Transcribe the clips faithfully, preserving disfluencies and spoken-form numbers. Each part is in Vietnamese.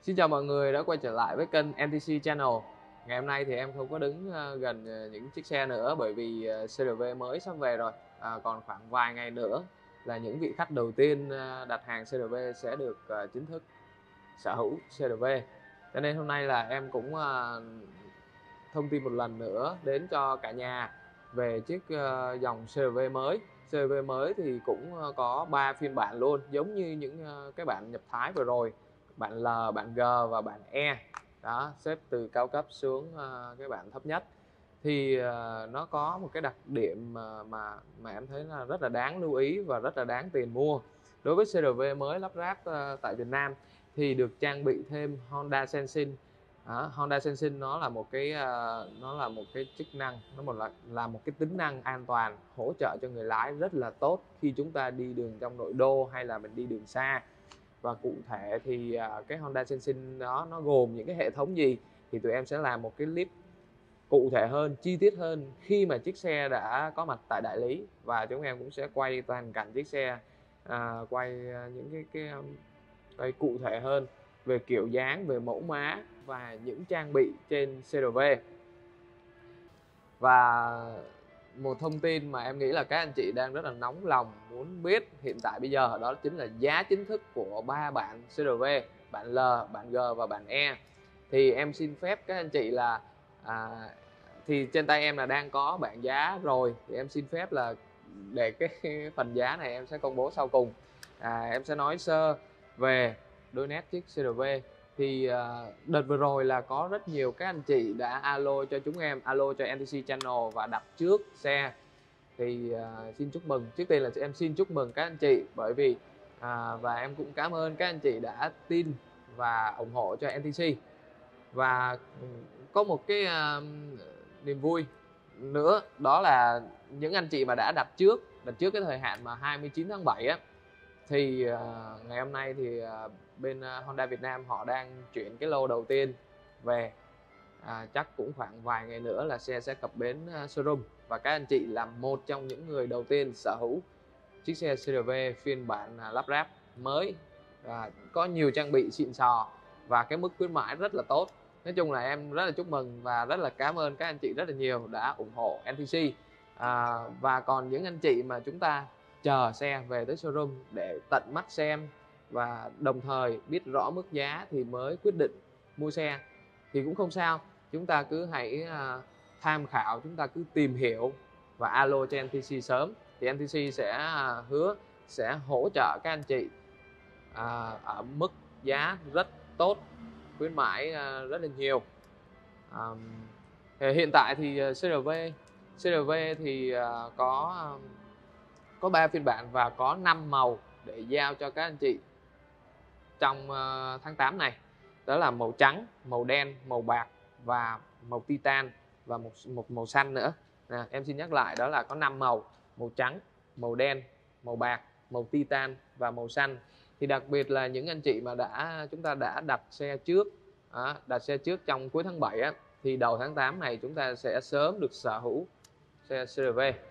Xin chào mọi người đã quay trở lại với kênh em tê xê Channel. Ngày hôm nay thì em không có đứng ờ, gần ờ, những chiếc xe nữa bởi vì ờ, xê rờ vê mới sắp về rồi. À, còn khoảng vài ngày nữa là những vị khách đầu tiên ờ, đặt hàng xê rờ vê sẽ được ờ, chính thức sở hữu xê rờ vê. Cho nên hôm nay là em cũng ờ, thông tin một lần nữa đến cho cả nhà về chiếc ờ, dòng xê rờ vê mới. xê rờ vê mới thì cũng ờ, có ba phiên bản luôn, giống như những ờ, cái bản nhập Thái vừa rồi, bản L, bản G và bản E. Đó, xếp từ cao cấp xuống uh, cái bản thấp nhất. Thì uh, nó có một cái đặc điểm mà, mà mà em thấy là rất là đáng lưu ý và rất là đáng tiền mua. Đối với xê rờ vê mới lắp ráp uh, tại Việt Nam thì được trang bị thêm Honda Sensing. Đó, Honda Sensing nó là một cái uh, nó là một cái chức năng, nó một là là một cái tính năng an toàn hỗ trợ cho người lái rất là tốt khi chúng ta đi đường trong nội đô hay là mình đi đường xa. Và cụ thể thì uh, cái Honda Sensing đó nó gồm những cái hệ thống gì thì tụi em sẽ làm một cái clip cụ thể hơn, chi tiết hơn khi mà chiếc xe đã có mặt tại đại lý, và chúng em cũng sẽ quay toàn cảnh chiếc xe, à, quay những cái cái quay cụ thể hơn về kiểu dáng, về mẫu mã và những trang bị trên xê rờ vê. Và một thông tin mà em nghĩ là các anh chị đang rất là nóng lòng muốn biết hiện tại bây giờ, đó chính là giá chính thức của ba bản xê rờ vê, bản L, bản G và bản E. Thì em xin phép các anh chị là à, thì trên tay em là đang có bảng giá rồi, thì em xin phép là để cái phần giá này em sẽ công bố sau cùng. À, em sẽ nói sơ về đôi nét chiếc xê rờ vê. Thì uh, đợt vừa rồi là có rất nhiều các anh chị đã alo cho chúng em, alo cho em tê xê Channel và đặt trước xe. Thì uh, xin chúc mừng, trước tiên là em xin chúc mừng các anh chị, bởi vì uh, và em cũng cảm ơn các anh chị đã tin và ủng hộ cho em tê xê. Và có một cái uh, niềm vui nữa, đó là những anh chị mà đã đặt trước đặt trước cái thời hạn mà hai mươi chín tháng bảy á, thì uh, ngày hôm nay thì uh, bên uh, Honda Việt Nam họ đang chuyển cái lô đầu tiên về. À, chắc cũng khoảng vài ngày nữa là xe sẽ cập bến uh, showroom, và các anh chị là một trong những người đầu tiên sở hữu chiếc xe xê rờ vê phiên bản uh, lắp ráp mới, và có nhiều trang bị xịn sò và cái mức khuyến mãi rất là tốt. Nói chung là em rất là chúc mừng và rất là cảm ơn các anh chị rất là nhiều đã ủng hộ en tê xê. À, và còn những anh chị mà chúng ta chờ xe về tới showroom để tận mắt xem và đồng thời biết rõ mức giá thì mới quyết định mua xe thì cũng không sao, chúng ta cứ hãy uh, tham khảo, chúng ta cứ tìm hiểu và alo cho en tê xê sớm, thì en tê xê sẽ uh, hứa sẽ hỗ trợ các anh chị uh, ở mức giá rất tốt, khuyến mãi uh, rất là nhiều. Um, hiện tại thì xê rờ vê xê rờ vê thì uh, có um, có ba phiên bản và có năm màu để giao cho các anh chị trong uh, tháng tám này. Đó là màu trắng, màu đen, màu bạc và màu titan, và một một màu xanh nữa. Nè, em xin nhắc lại, đó là có năm màu: màu trắng, màu đen, màu bạc, màu titan và màu xanh. Thì đặc biệt là những anh chị mà đã chúng ta đã đặt xe trước đó, đặt xe trước trong cuối tháng bảy á, thì đầu tháng tám này chúng ta sẽ sớm được sở hữu xe xê rờ vê.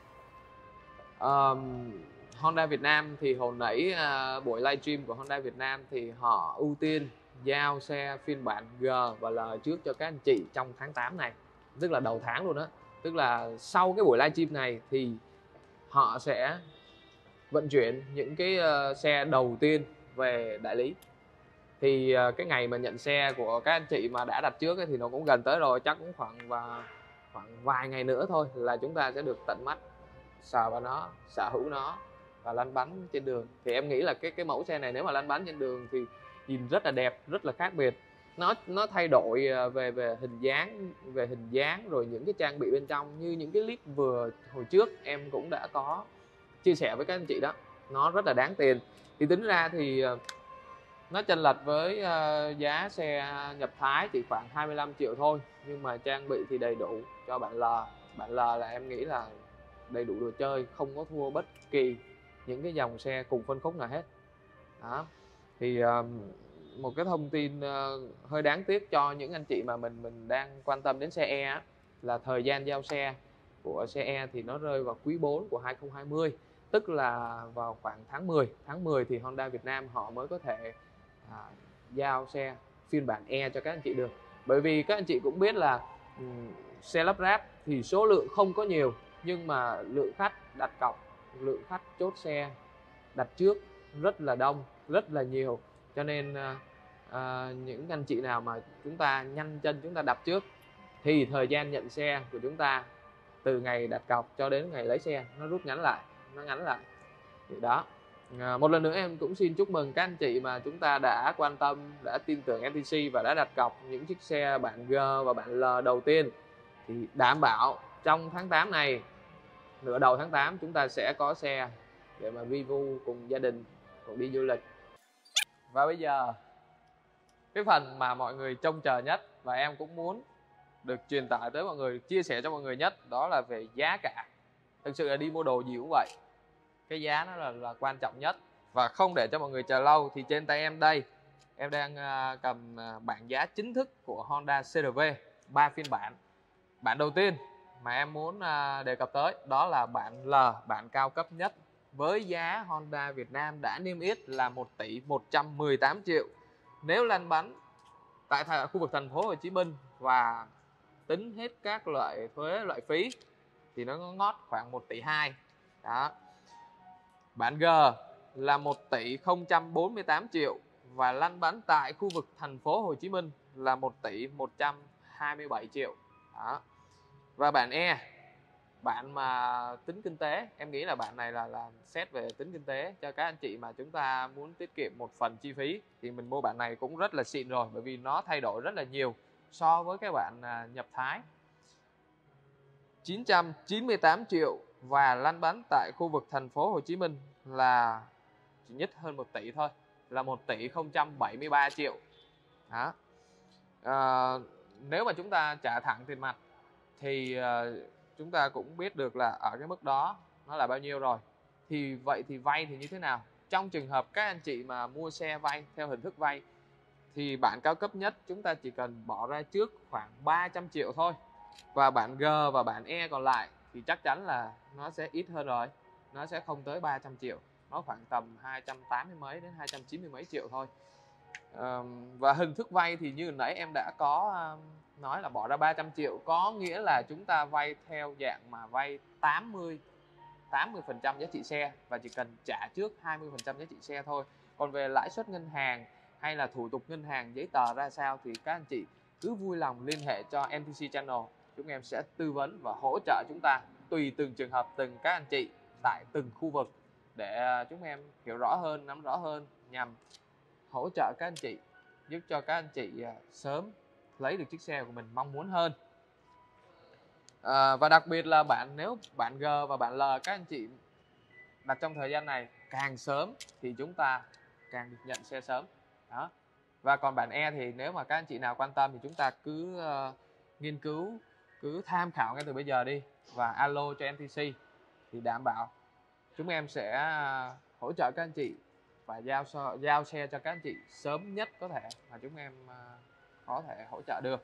Um, Honda Việt Nam thì hồi nãy uh, buổi livestream của Honda Việt Nam thì họ ưu tiên giao xe phiên bản G và L trước cho các anh chị trong tháng tám này, tức là đầu tháng luôn đó. Tức là sau cái buổi livestream này thì họ sẽ vận chuyển những cái uh, xe đầu tiên về đại lý. Thì uh, cái ngày mà nhận xe của các anh chị mà đã đặt trước ấy, thì nó cũng gần tới rồi, chắc cũng khoảng và khoảng vài ngày nữa thôi là chúng ta sẽ được tận mắt sờ vào nó, sở hữu nó và lăn bánh trên đường. Thì em nghĩ là cái cái mẫu xe này nếu mà lăn bánh trên đường thì nhìn rất là đẹp, rất là khác biệt. Nó nó thay đổi về về hình dáng, về hình dáng rồi những cái trang bị bên trong, như những cái clip vừa hồi trước em cũng đã có chia sẻ với các anh chị đó, nó rất là đáng tiền. Thì tính ra thì nó chênh lệch với giá xe nhập Thái chỉ khoảng hai mươi lăm triệu thôi, nhưng mà trang bị thì đầy đủ cho bạn L. Bạn L là em nghĩ là đầy đủ đồ chơi, không có thua bất kỳ những cái dòng xe cùng phân khúc nào hết. Đó. Thì uh, một cái thông tin uh, hơi đáng tiếc cho những anh chị mà mình mình đang quan tâm đến xe E á, là thời gian giao xe của xe E thì nó rơi vào quý bốn của hai không hai không, tức là vào khoảng tháng mười. Tháng mười thì Honda Việt Nam họ mới có thể à, giao xe phiên bản E cho các anh chị được. Bởi vì các anh chị cũng biết là um, xe lắp ráp thì số lượng không có nhiều, nhưng mà lượng khách đặt cọc, lượng khách chốt xe đặt trước rất là đông, rất là nhiều. Cho nên uh, uh, những anh chị nào mà chúng ta nhanh chân chúng ta đặt trước thì thời gian nhận xe của chúng ta từ ngày đặt cọc cho đến ngày lấy xe nó rút ngắn lại, nó ngắn lại. Thì đó, à, một lần nữa em cũng xin chúc mừng các anh chị mà chúng ta đã quan tâm, đã tin tưởng en tê xê và đã đặt cọc những chiếc xe bản G và bản L đầu tiên. Thì đảm bảo trong tháng tám này, nửa đầu tháng tám chúng ta sẽ có xe để mà vi vu cùng gia đình cùng đi du lịch. Và bây giờ cái phần mà mọi người trông chờ nhất và em cũng muốn được truyền tải tới mọi người, chia sẻ cho mọi người nhất, đó là về giá cả. Thực sự là đi mua đồ gì cũng vậy, cái giá nó là, là quan trọng nhất. Và không để cho mọi người chờ lâu thì trên tay em đây, em đang uh, cầm uh, bảng giá chính thức của Honda xê rờ vê ba phiên bản. Bản đầu tiên mà em muốn uh, đề cập tới đó là bản L, bản cao cấp nhất, với giá Honda Việt Nam đã niêm yết là một tỷ một trăm mười tám triệu. Nếu lăn bánh tại khu vực thành phố Hồ Chí Minh và tính hết các loại thuế, loại phí thì nó ngót khoảng một tỷ hai. Đó. Bản G là một tỷ không trăm bốn mươi tám triệu và lăn bánh tại khu vực thành phố Hồ Chí Minh là một tỷ một trăm hai mươi bảy triệu. Đó. Và bản E, bạn mà tính kinh tế, em nghĩ là bạn này là là xét về tính kinh tế cho các anh chị mà chúng ta muốn tiết kiệm một phần chi phí thì mình mua bản này cũng rất là xịn rồi, bởi vì nó thay đổi rất là nhiều so với các bạn à, nhập Thái. chín trăm chín mươi tám triệu và lăn bánh tại khu vực thành phố Hồ Chí Minh là chỉ nhất hơn một tỷ thôi, là một tỷ không trăm bảy mươi ba triệu. Đó. À, nếu mà chúng ta trả thẳng tiền mặt thì uh, chúng ta cũng biết được là ở cái mức đó nó là bao nhiêu rồi. Thì vậy thì vay thì như thế nào? Trong trường hợp các anh chị mà mua xe vay theo hình thức vay thì bản cao cấp nhất chúng ta chỉ cần bỏ ra trước khoảng ba trăm triệu thôi. Và bản G và bản E còn lại thì chắc chắn là nó sẽ ít hơn rồi, nó sẽ không tới ba trăm triệu, nó khoảng tầm hai trăm tám mươi mấy đến hai trăm chín mươi mấy triệu thôi. À, và hình thức vay thì như nãy em đã có um, nói là bỏ ra ba trăm triệu, có nghĩa là chúng ta vay theo dạng mà vay tám mươi phần trăm giá trị xe và chỉ cần trả trước hai mươi phần trăm giá trị xe thôi. Còn về lãi suất ngân hàng hay là thủ tục ngân hàng, giấy tờ ra sao thì các anh chị cứ vui lòng liên hệ cho en tê xê Channel, chúng em sẽ tư vấn và hỗ trợ chúng ta tùy từng trường hợp, từng các anh chị tại từng khu vực để chúng em hiểu rõ hơn, nắm rõ hơn, nhằm hỗ trợ các anh chị, giúp cho các anh chị sớm lấy được chiếc xe của mình mong muốn hơn. À, và đặc biệt là bạn nếu bạn G và bạn L các anh chị đặt trong thời gian này càng sớm thì chúng ta càng được nhận xe sớm. Đó. Và còn bản E thì nếu mà các anh chị nào quan tâm thì chúng ta cứ uh, nghiên cứu, cứ tham khảo ngay từ bây giờ đi và alo cho en tê xê thì đảm bảo chúng em sẽ uh, hỗ trợ các anh chị và giao so, giao xe cho các anh chị sớm nhất có thể mà chúng em uh, có thể hỗ trợ được.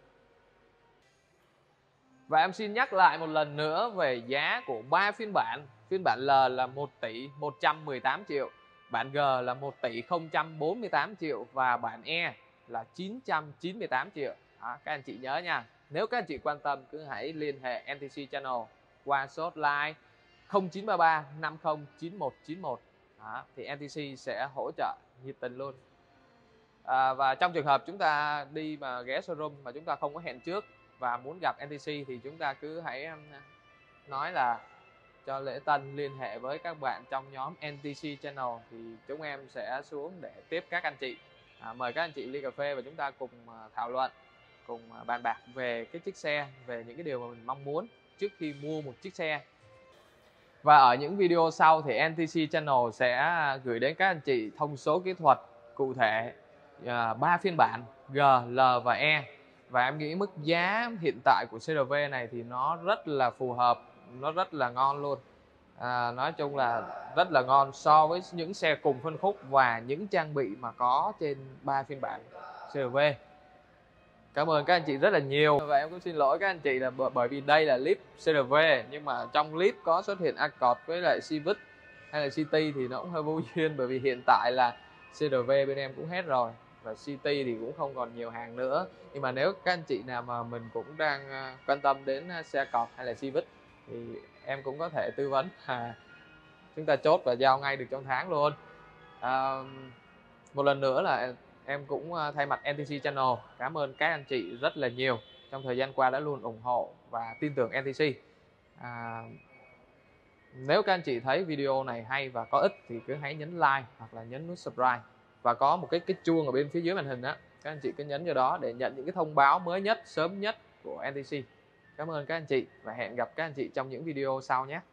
Và em xin nhắc lại một lần nữa về giá của ba phiên bản. Phiên bản L là một tỷ một trăm mười tám triệu, bản G là một tỷ không trăm bốn mươi tám triệu và bản E là chín trăm chín mươi tám triệu. Đó, các anh chị nhớ nha. Nếu các anh chị quan tâm cứ hãy liên hệ en tê xê Channel qua số hotline không chín ba ba năm không chín một chín một. Đó, thì en tê xê sẽ hỗ trợ nhiệt tình luôn. À, và trong trường hợp chúng ta đi mà ghé showroom mà chúng ta không có hẹn trước và muốn gặp en tê xê thì chúng ta cứ hãy nói là cho Lễ Tân liên hệ với các bạn trong nhóm en tê xê Channel thì chúng em sẽ xuống để tiếp các anh chị. À, mời các anh chị ly cà phê và chúng ta cùng thảo luận, cùng bàn bạc về cái chiếc xe, về những cái điều mà mình mong muốn trước khi mua một chiếc xe. Và ở những video sau thì en tê xê Channel sẽ gửi đến các anh chị thông số kỹ thuật cụ thể ba uh, phiên bản G, L và E. Và em nghĩ mức giá hiện tại của xê rờ vê này thì nó rất là phù hợp, nó rất là ngon luôn. À, nói chung là rất là ngon so với những xe cùng phân khúc và những trang bị mà có trên ba phiên bản xê rờ vê. Cảm ơn các anh chị rất là nhiều. Và em cũng xin lỗi các anh chị là bởi vì đây là clip xê rờ vê nhưng mà trong clip có xuất hiện Accord với lại Civic hay là City thì nó cũng hơi vô duyên, bởi vì hiện tại là xê rờ vê bên em cũng hết rồi. và City thì cũng không còn nhiều hàng nữa. Nhưng mà nếu các anh chị nào mà mình cũng đang à, quan tâm đến à, xe cọp hay là Civic thì em cũng có thể tư vấn à, chúng ta chốt và giao ngay được trong tháng luôn. à, Một lần nữa là em cũng à, thay mặt en tê xê Channel cảm ơn các anh chị rất là nhiều trong thời gian qua đã luôn ủng hộ và tin tưởng en tê xê. à, Nếu các anh chị thấy video này hay và có ích thì cứ hãy nhấn like hoặc là nhấn nút subscribe, và có một cái cái chuông ở bên phía dưới màn hình đó, các anh chị cứ nhấn vào đó để nhận những cái thông báo mới nhất, sớm nhất của en tê xê. Cảm ơn các anh chị và hẹn gặp các anh chị trong những video sau nhé.